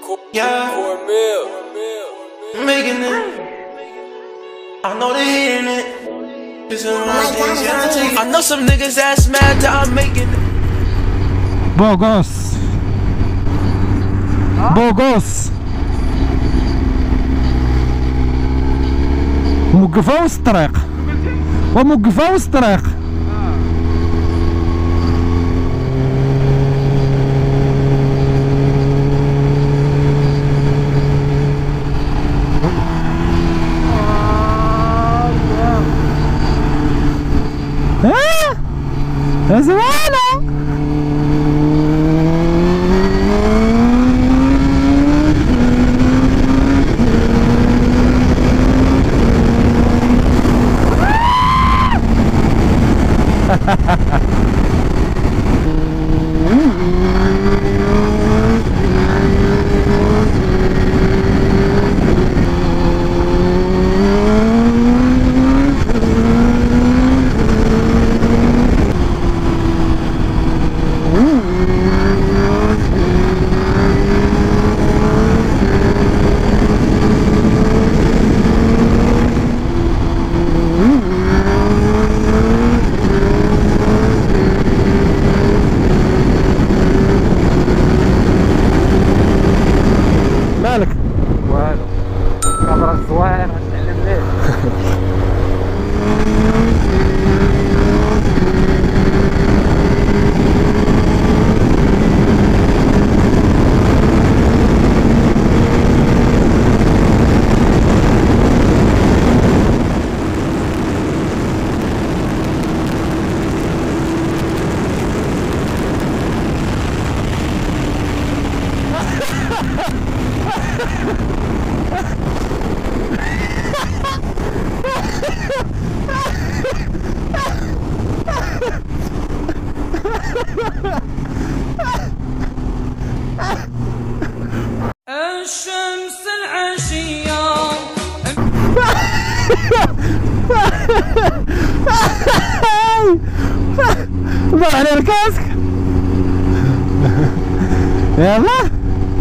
Yeah, making it. I know they hating it. I know some niggas that's mad that I'm making it. بوغوس بوغوس موقفة وسط الطريق وموقفة وسط الطريق. زوينة مالك؟ والو كاميرا زوينة نتعلم ليه. الشمس العشية ضع على الكاسك. يلا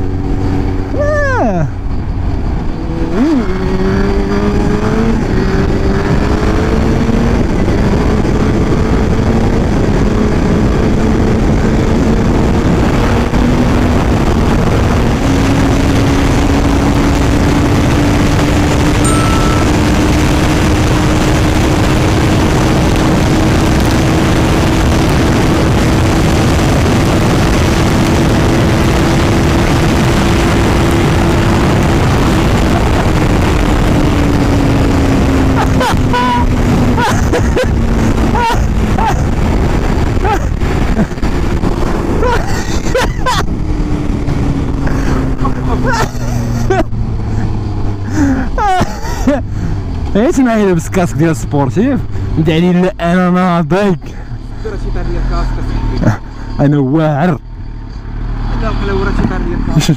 اسمعي لابس كاسك ديال سبورتيف ندعي لي لا انا ناضي دير شي تاع ديال كاسك انا واعر لا ولا ورا شي تاع ديال كاسك.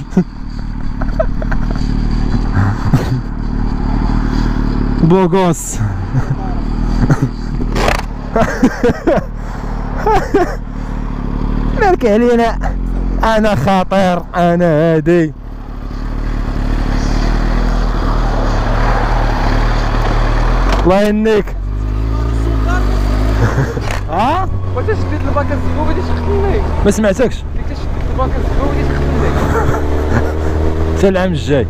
بوغوس مالك علينا انا خطير انا هادي. الله يهنيك. ها واش شديت الباكر الزبوبه اللي تخدمني؟ ما سمعتكش. قلت شديت الباكر الزبوبه اللي تخدمني حتى العام الجاي.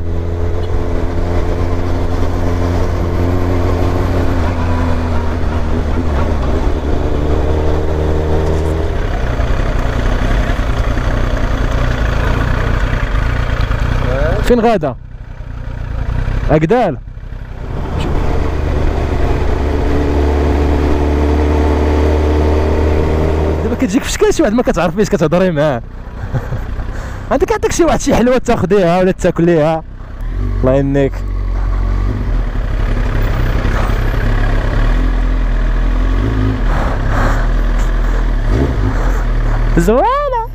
فين غادا؟ أقدال. دابا كتجيك في شكل شي واحد ما كتعرف فاش كتهضري معاه. عندك عندك شي واحد شي حلوه تاخديها ولا تاكليها. الله يهنيك. زوينة.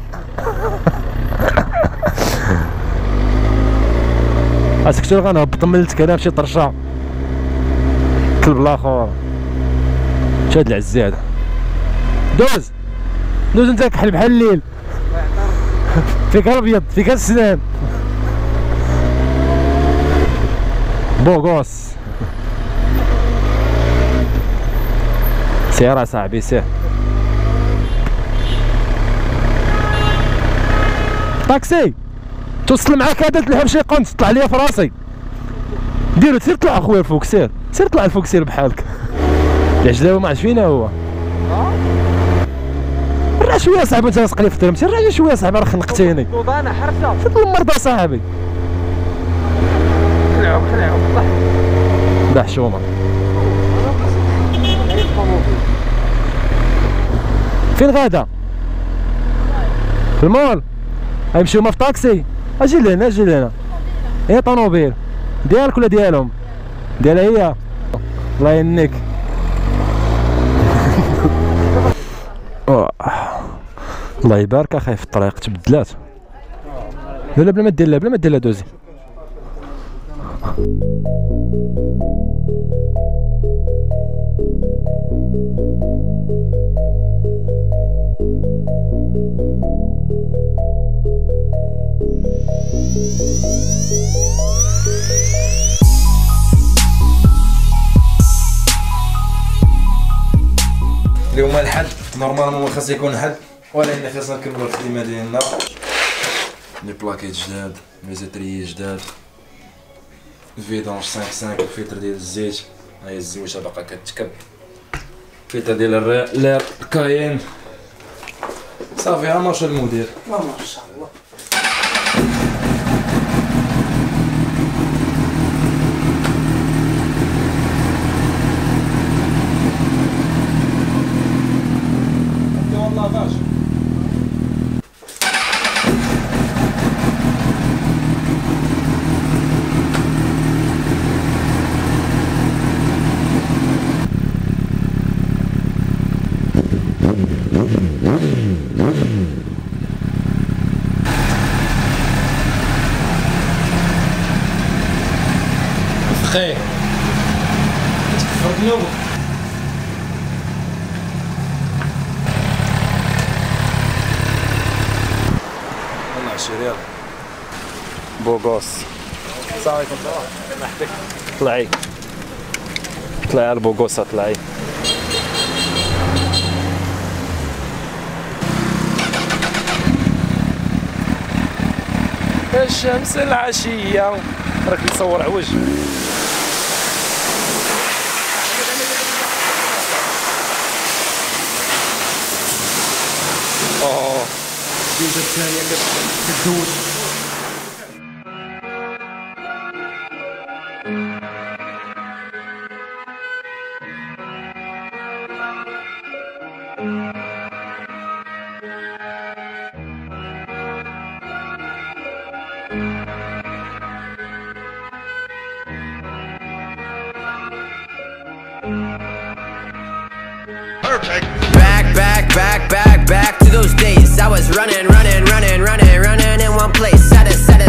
عرفتك شنو غنهبط ملتك انا بشي طرشه كلب الاخر. شاد العزي هذا. دوز دوز انت كحل بحال الليل. فيك الابيض فيك السنان. بوغوس. سير اصاحبي سير. طاكسي توصل معاك هذا تلحم شي قنت طلع ليا في راسي. ديرو سير طلع اخويا الفوق سير سير طلع الفوق سير بحالك. العجلاوي ما عرفت فينا هو. راه شويه صاحبي انت لاصق لي في الدرم سير راه شويه صاحبي راه خنقتيني. نوضانه حرسه فين المرضى صاحبي. خلعهم صح دا حشومه. فين غادا؟ في المول. غيمشيو هما في طاكسي. اجي لهنا اجي لهنا. هي طوموبيل ديالك ولا ديالهم؟ ديالها هي. الله يهنيك. الله يبارك اخاي في الطريق تبدلات. لا بلا ما دير بلا ما دير دوزي. اليوم الحد نورمالمون ما خاص يكون حد ولكن خاصنا نكملوا الخدمه ديالنا. لي بلاكيت جداد لي زيتريي جداد فيدونج 5 الفلتر ديال الزيت هاي الزويشه باقا كتكب الفلتر ديال الرير كاين صافي ها ماشا المدير ما شاء الله. والله باش خير تكفر ذنوبك. والله 20 ريال بوغوس. السلام عليكم. مرحبا. طلعي طلعي على البوغوسه طلعي. الشمس العشيه راك تصور عوج. الجوجه الثانيه كتدوز. Back to those days. I was running in one place. Set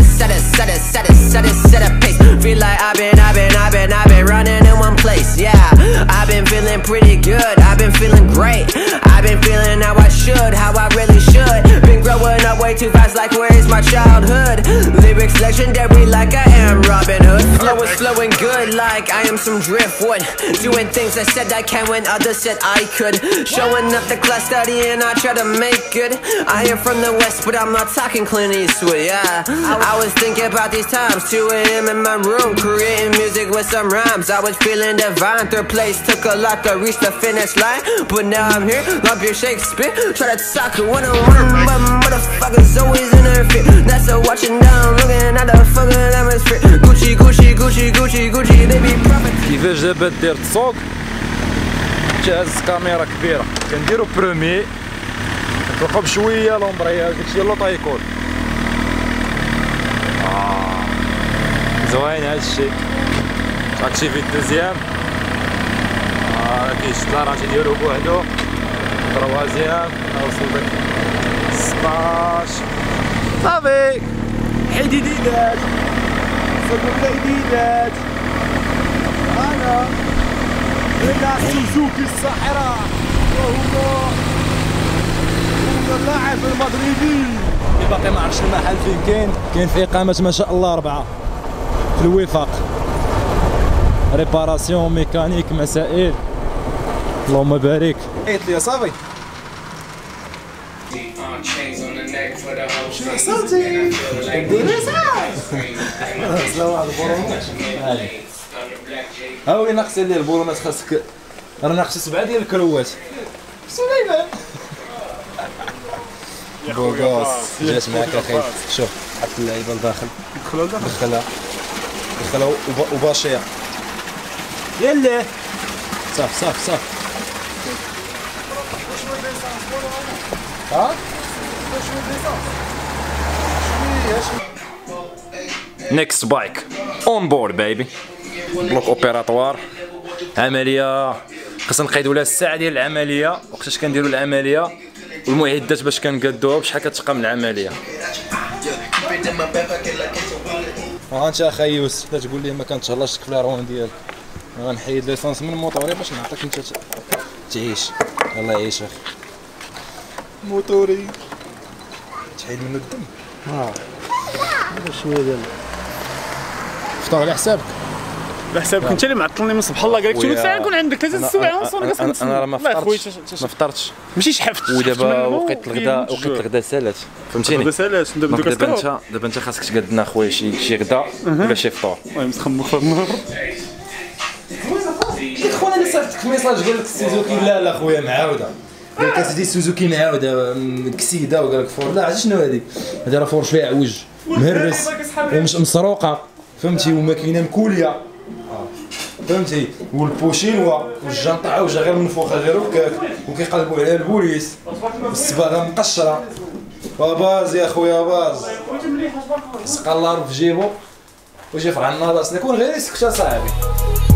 a pace. Feel like I've been running in one place. Yeah, I've been feeling pretty good. I've been feeling great. I've been feeling how I should, how I really should. Been growing up way too fast, like where is my childhood? Lyrics legendary, like I am Robin Hood. Flow is flowing good, like I am some driftwood. Doing things I said I can when others said I could. Showing up the class, studying, I try to make good. I am from the west, but I'm not talking Clint Eastwood. Yeah, I was thinking about these times, 2 AM in my room, creating music with some rhymes. I was feeling divine. Third place took a lot to reach the finish line, but now I'm here, love your Shakespeare. Try to talk one-on-one, but motherfuckers always interfere. That's a watching down, looking at the fucking atmosphere. Gucci, Gucci, Gucci, Gucci, Gucci, baby profit. كيفاش دابا دير السوق جهاز كاميرا كبيره كنديرو برومي كتلقاو بشويه لومبرياج داكشي اللو طايكول. زوين هادشي. هادشي في الدوزيام كيشد لاراجي ديالو بوحدو. تروازيام وصل 16 صافي. حديدات صدق الحديدات. انا هنا سوزوكي الصحراء وهو اللاعب المغربي اللي باقي ما عرفش المحل فين كاين في اقامه ما شاء الله 4 في الوفاق. ريباراسيون ميكانيك مسائل. اللهم بارك. عيط لي صافي. ها هو ناقص لي البولونات، خاصك راه ناقص 7 ديال الكروات. سليمان بوغوس جات معاك اخي. شوف حط اللعيبه لداخل، دخلها وباشيه. يلا صافي ها نيكست بايك اون بورد بيبي. بلوك اوبيراتوار. عمليه خاصنا نقيدوا لها الساعه ديال العمليه، وقتاش كنديروا العمليه، والمعدات باش كنقادوها، بشحال كتبقى من العمليه. ها انت اخي يوسف، لا تقول لي ما كنتهلاش في الروان ديالك. غنحيد ليسونس من موطوري باش نعطيك انت تعيش. الله يعيش اخي. موتوري تحيد منه الدم. شويه ديال فطور على حسابك. على حسابك انت اللي معطلني من صباح الله. قال لك شنو ساعه نكون عندك 3 سوايع ونص وانا كنسنى. انا راه ما فطرتش ماشي شحفت. ودابا وقت الغداء سالات، فهمتيني. دابا انت خاصك تقاد لنا خويا شي غدا ولا شي فطور. المهم مسخمك في النهار. خويا انا صيفطك ميساج قال لك السوزوكي لا خويا معاوده. قال لك اسيدي السوزوكي معاوده كسيده، وقال لك فور. لا عرفتي شنو هذه؟ هذه راه فور فيها عوج مهرس ومش مسروقه، فهمتي، وماكينه مكوليه، فهمتي، والبوشينوا والجنطه عوجه غير منفوخه غير هكاك، وكيقلبوا عليها البوليس، والصباغه مقشره. باز يا خويا باز، سقى الله في جيبو وجي فرع الناضه. كون غير يسكت صاحبي.